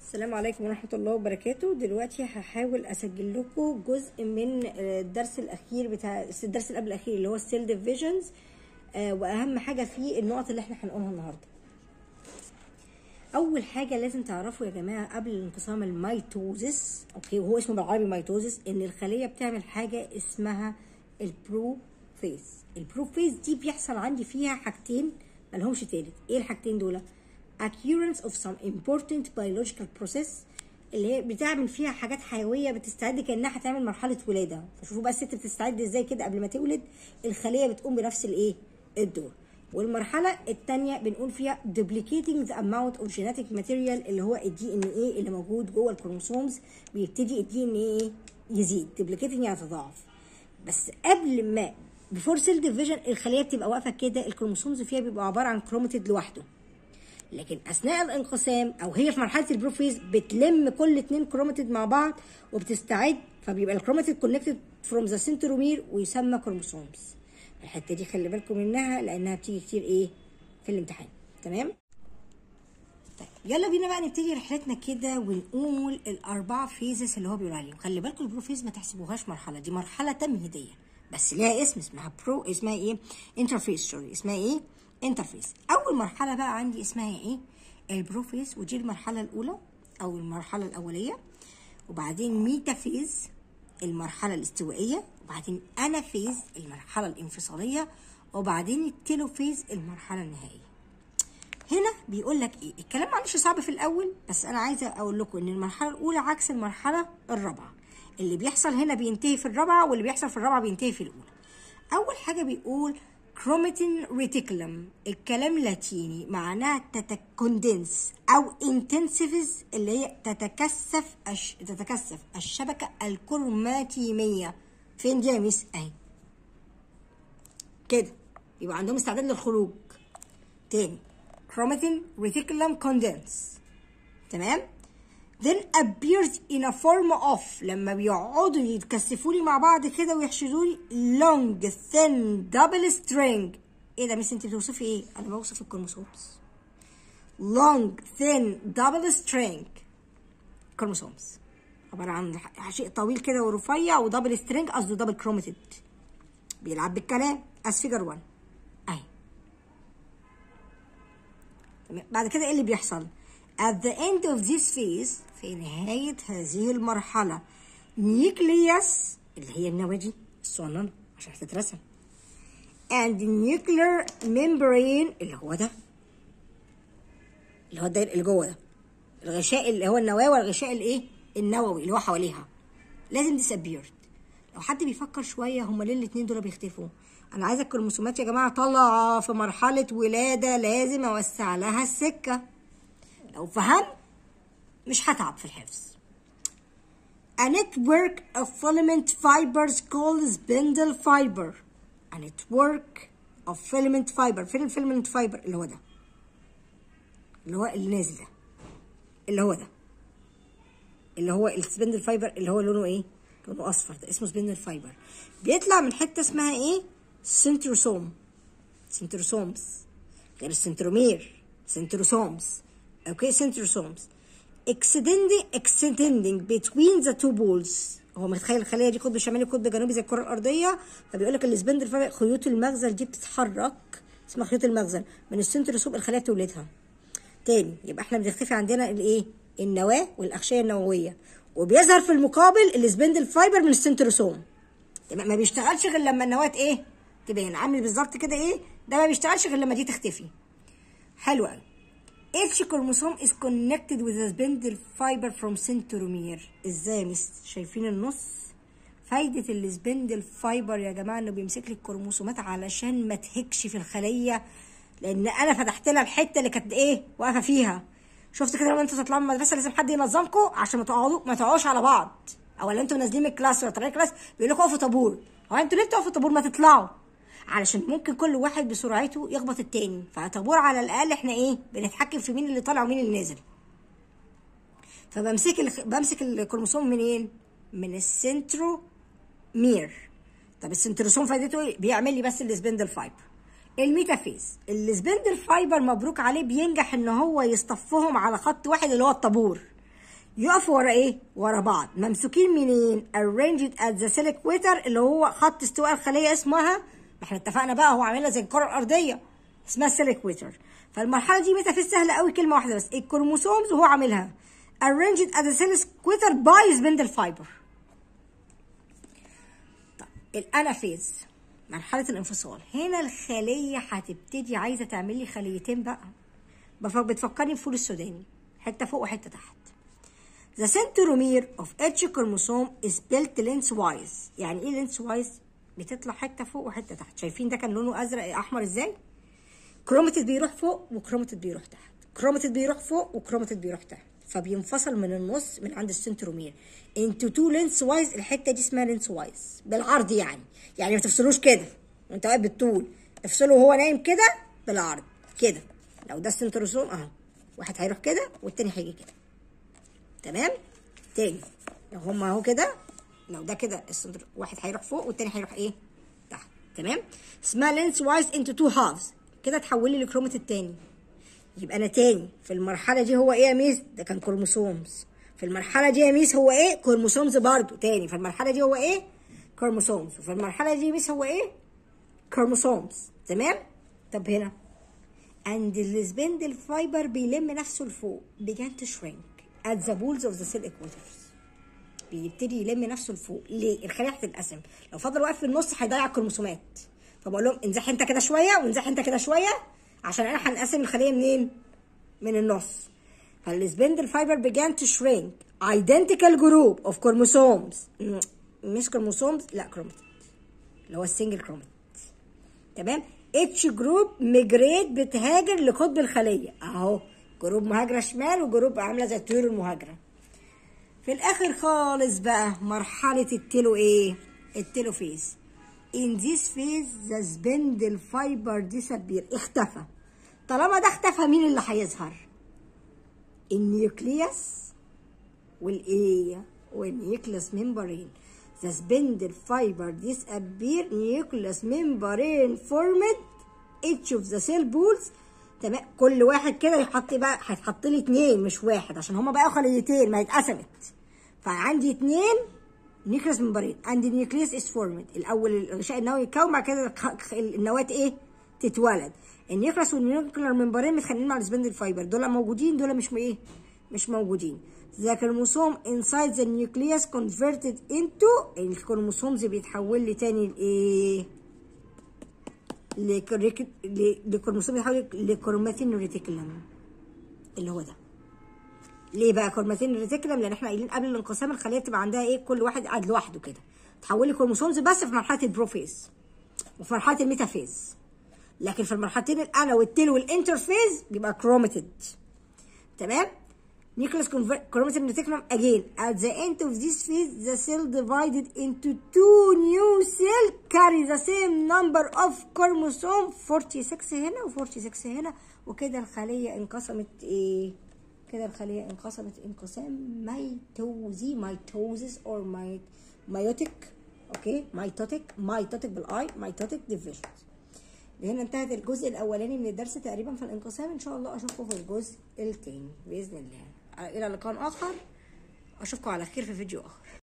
السلام عليكم ورحمة الله وبركاته. دلوقتي هحاول اسجل لكم جزء من الدرس الاخير بتاع الدرس اللي قبل الاخير اللي هو السيل ديفيجنز، واهم حاجة فيه النقط اللي احنا هنقولها النهاردة. اول حاجة لازم تعرفوا يا جماعة قبل الانقسام الميتوزس، اوكي، وهو اسمه بالعربي ميتوزس، ان الخلية بتعمل حاجة اسمها البروفيز. البروفيز دي بيحصل عندي فيها حاجتين ملهمش تالت. ايه الحاجتين دول؟ occurrence of some important biological process، اللي هي بتعمل فيها حاجات حيويه بتستعد كانها هتعمل مرحله ولاده. فشوفوا بقى الست بتستعد ازاي كده قبل ما تولد، الخليه بتقوم بنفس الايه الدور. والمرحله الثانيه بنقول فيها duplicating the amount of genetic material، اللي هو الدي ان ايه اللي موجود جوه الكروموسومز. بيبتدي الدي ان ايه يزيد، duplicating يعني يتضاعف. بس قبل ما before cell division الخليه بتبقى واقفه كده، الكروموسومز فيها بيبقى عباره عن كروماتيد لوحده. لكن اثناء الانقسام او هي في مرحله البروفيز بتلم كل 2 كروماتيد مع بعض وبتستعد، فبيبقى الكروماتيد كونكتد فروم ذا سنترومير ويسمى كروموسومز. الحته دي خلي بالكم منها لانها بتيجي كتير ايه في الامتحان. تمام؟ طيب يلا بينا بقى نبتدي رحلتنا كده ونقول الاربعه فيزز اللي هو بيقول عليهم. خلي بالكم البروفيز ما تحسبوهاش مرحله، دي مرحله تمهيديه بس ليها اسم، اسمها ايه انترفيس. سوري، اسمها ايه انترفيس. اول مرحله بقى عندي اسمها ايه البروفيز، ودي المرحله الاولى او المرحله الاوليه. وبعدين ميتافيز المرحله الاستوائيه، وبعدين انافيز المرحله الانفصاليه، وبعدين التيلوفيز المرحله النهائيه. هنا بيقول لك ايه الكلام، معلش صعب في الاول بس انا عايزه اقول لكم ان المرحله الاولى عكس المرحله الرابعه. اللي بيحصل هنا بينتهي في الرابعه، واللي بيحصل في الرابعه بينتهي في الاولى. اول حاجه بيقول كروماتين ريتيكولم، الكلام لاتيني معناها تتكوندنس او انتنسيفز، اللي هي تتكثف الشبكه الكروماتيميه. فين دي يا ميس؟ اهي كده، يبقى عندهم استعداد للخروج. تاني كروماتين ريتيكولم كوندنس، تمام. then appears in a form of، لما بيقعدوا يتكثفوا لي مع بعض كده ويحشدوا لي long thin double string. ايه ده ميس انت بتوصفي ايه؟ انا بوصف الكروموسومز. long thin double string كروموسومز عباره عن شيء طويل كده ورفيع، ودبل سترينج قصده دبل كروماتيد. بيلعب بالكلام as figure 1 اهي. تمام. بعد كده ايه اللي بيحصل؟ at the end of this phase، في نهاية هذه المرحلة، nucleus اللي هي النواة دي الصغننة عشان هتترسم، and nuclear membrane اللي هو ده، اللي هو الداير اللي جوه ده، الغشاء اللي هو النواة، والغشاء الايه النووي اللي هو حواليها، لازم disappeared. لو حد بيفكر شوية هما ليه الاتنين دول بيختفوا؟ أنا عايزة الكروموسومات يا جماعة طالعة في مرحلة ولادة، لازم أوسع لها السكة. لو فهمت مش هتعب في الحفظ. A network of filament fibers called spindle fiber. A network of filament fiber. فين الفيلمنت فايبر؟ اللي هو ده، اللي هو اللي نازل ده، اللي هو ده، اللي هو السبندل فايبر، اللي هو لونه ايه؟ لونه اصفر، ده اسمه سبندل فايبر. بيطلع من حته اسمها ايه؟ سنتروسوم. سنتروسومز غير السنترومير، سنتروسومز. اوكي، سنتروسومز extending between the two poles. هو متخيل الخليه دي قطب شمالي قطب جنوبي زي الكره الارضيه، فبيقول لك السبندل فايبر خيوط المغزل دي بتتحرك، اسمها خيوط المغزل، من السنتروسوم الخليه بتولدها. تاني يبقى احنا بنختفي عندنا الايه النواه والاغشيه النوويه، وبيظهر في المقابل السبندل فايبر من السنتروسوم. تمام، ما بيشتغلش غير لما النواه ايه تبين، عامل بالظبط كده ايه ده، ما بيشتغلش غير لما دي تختفي. حلو قوي. each chromosome is connected with a spindle fiber from centromere. ازاي يا مس؟ شايفين النص؟ فايدة السبندل فايبر يا جماعة انه بيمسك لي الكروموسومات علشان ما تهكش في الخلية، لان انا فتحت لها الحتة اللي كانت ايه واقفة فيها. شفت كده لما انتوا تطلعوا من المدرسة لازم حد ينظمكم عشان ما تقعوش على بعض، او انتوا نازلين من الكلاس ولا طالعين الكلاس بيقول لكم اقفوا طابور. هو انتوا ليه بتقفوا طابور؟ ما تطلعوا، علشان ممكن كل واحد بسرعته يخبط التاني، فطابور على الاقل احنا ايه بنتحكم في مين اللي طالع ومين اللي نازل. بمسك الكروموسوم منين؟ من السنترومير. طب السنتروسوم فايدته ايه؟ بيعمل لي بس السبندل فايبر. الميتافيز السبندل فايبر مبروك عليه، بينجح ان هو يصطفهم على خط واحد اللي هو الطابور. يقفوا ورا ايه؟ ورا بعض، ممسوكين منين؟ arranged at the cell equator، اللي هو خط استواء الخليه اسمها، ما احنا اتفقنا بقى هو عاملها زي الكره الارضيه اسمها السيل اكويتر. فالمرحله دي ميتافيز سهله قوي، كلمه واحده بس، الكروموسومز وهو عاملها arranged at the cell equator by spindle fiber. طب الانافيز مرحله الانفصال، هنا الخليه هتبتدي عايزه تعمل لي خليتين بقى، بتفكرني بفول السوداني، حته فوق وحته تحت. The centromere of each chromosome is built lengthwise. يعني ايه lengthwise؟ بتطلع حته فوق وحته تحت. شايفين ده كان لونه ازرق احمر ازاي؟ كروماتيد بيروح فوق وكروماتيد بيروح تحت، كروماتيد بيروح فوق وكروماتيد بيروح تحت، فبينفصل من النص من عند السنترومير into two lengthwise. الحته دي اسمها lengthwise بالعرض، يعني ما تفصلوش كده وانت واقف بالطول، افصله وهو نايم كده بالعرض كده. لو ده السنتروسوم اهو، واحد هيروح كده والتاني هيجي كده، تمام؟ تاني لو هما اهو كده، لو ده كده السنتر، واحد هيروح فوق والتاني هيروح ايه؟ تحت، تمام؟ اسمها lengthwise into two halves. كده تحول لي الكرومات التاني. يبقى انا تاني في المرحله دي هو ايه يا ميس؟ ده كان كروموسومز. في المرحله دي يا ميس هو ايه؟ كروموسومز برضو. تاني في المرحله دي هو ايه؟ كروموسومز. وفي المرحله دي يا ميس هو ايه؟ كروموسومز، تمام؟ طب هنا and the spindle fiber بيلم نفسه لفوق began to shrink at the poles of the cell equators. بيبتدي يلم نفسه لفوق. ليه؟ الخليه هتتقسم، لو فضل واقف في النص هيضيع الكروموسومات، فبقول لهم انزح انت كده شويه وانزح انت كده شويه عشان انا هنقسم الخليه منين؟ من النص. فالسبندل فايبر began to shrink identical group of chromosomes. مش كروموسومز، لا كروماتيد، اللي هو السنجل كروماتيد، تمام؟ اتش جروب ميجريت، بتهاجر لقطب الخليه اهو، جروب مهاجره شمال وجروب عامله زي الطيور المهاجره. في الاخر خالص بقى مرحله التيلو ايه؟ التيلوفيز. in this phase the spindle fiber disappear، اختفى. طالما ده اختفى مين اللي هيظهر؟ النيوكليوس والايه؟ والنيوكليوس ممبرين. the spindle fiber disappear nucleus membrane formed each of the cell pools. تمام؟ كل واحد كده يحط بقى، هيتحط لي اتنين مش واحد عشان هما بقى خليتين ما اتقسمت، فعندي اتنين نيوكليوس ممبرين and the nucleus is formed. الاول الغشاء النووي يتكون، بعد كده النواه ايه؟ تتولد. النيوكليوس والنيوكلير ممبرين متخانقين مع السبندل فايبر، دول موجودين دول مش ايه؟ مش موجودين. the chromosome inside the nucleus converted into، الكروموسومز بيتحول لي تاني لايه؟ لكروموسوم بيتحول لكروماتين ريتيكولم، اللي هو ده. ليه بقى كروماتين ريتيكولم؟ لان احنا قايلين قبل الانقسام الخليه بتبقى عندها ايه؟ كل واحد قاعد لوحده كده، تحول لي كروموسومز بس في مرحله البروفيز وفي مرحله الميتافيز. لكن في المرحلتين الانا والتيل والانترفيز بيبقى كروماتيد، تمام؟ nucleus chromatin reticulum again at the end of this phase the cell divided into two new cell carry the same number of chromosome 46 هنا و46 هنا، وكده الخليه انقسمت ايه؟ كده الخليه انقسمت انقسام ميتوزي، ميتوزيس اور مايوتيك، اوكي؟ ميتوتيك بالاي، ميتوتيك ديفيجن. هنا انتهت الجزء الاولاني من الدرس تقريبا في الانقسام. ان شاء الله اشوفكم في الجزء الثاني باذن الله. الى لقاء اخر، اشوفكم على خير في فيديو اخر.